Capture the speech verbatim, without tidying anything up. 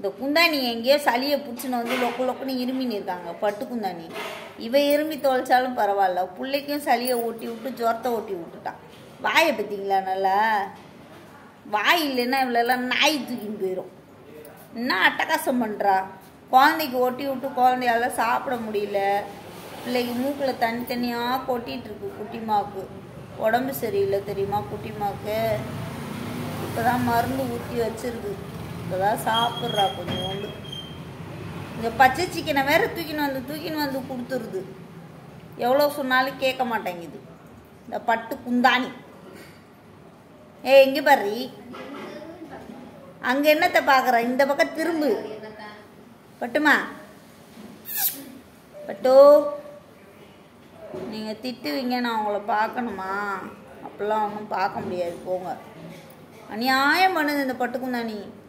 இந்த குந்தாணி எங்கேயோ சளியை பிடிச்சின்னு வந்து லொக்கு லொக்குன்னு இருமின்னு இருக்காங்க பட்டு குந்தாணி. இவன் இருமி தொலைச்சாலும் பரவாயில்ல, பிள்ளைக்கும் சளியை ஓட்டி விட்டு ஜுரத்தை ஓட்டி விட்டுட்டான். வாயை பார்த்தீங்களா நல்லா? வாய் இல்லைன்னா இவ்வளோலாம் நாய் தூக்கின்னு போயிடும். என்ன அட்டகாசம் பண்ணுறா? குழந்தைக்கு ஒட்டி விட்டு குழந்தையால சாப்பிட முடியல. பிள்ளைக்கு மூக்கில் தனித்தனியாக கொட்டிகிட்ருக்கு. குட்டிமாவுக்கு உடம்பு சரியில்லை தெரியுமா? குட்டிமாவுக்கு இப்போ தான் மருந்து ஊற்றி வச்சிருக்கு. இப்போ தான் சாப்பிட்றா கொஞ்சோண்டு. இந்த பச்சை சிக்கனை வேற தூக்கின்னு வந்து தூக்கின்னு வந்து கொடுத்துருது. எவ்வளோ சொன்னாலும் கேட்க மாட்டேங்குது இந்த பட்டு குந்தாணி. ஏ எங்கே பாரு, அங்கே என்னத்தை பார்க்குற? இந்த பக்கம் திரும்பு. பட்டுமா பட்டோ, நீங்கள் திட்டுவீங்க, நான் உங்களை பார்க்கணுமா? அப்படிலாம் ஒன்றும் பார்க்க முடியாது, போங்க. அநியாயம் பண்ணுது இந்த பட்டுக்குந்தாணி.